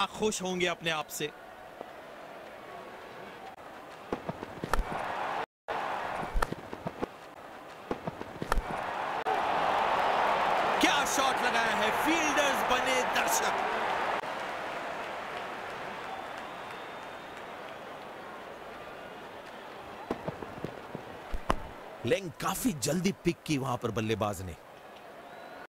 खुश होंगे अपने आप से। क्या शॉट लगाया है, फील्डर्स बने दर्शक। लेकिन काफी जल्दी पिक की वहां पर बल्लेबाज ने।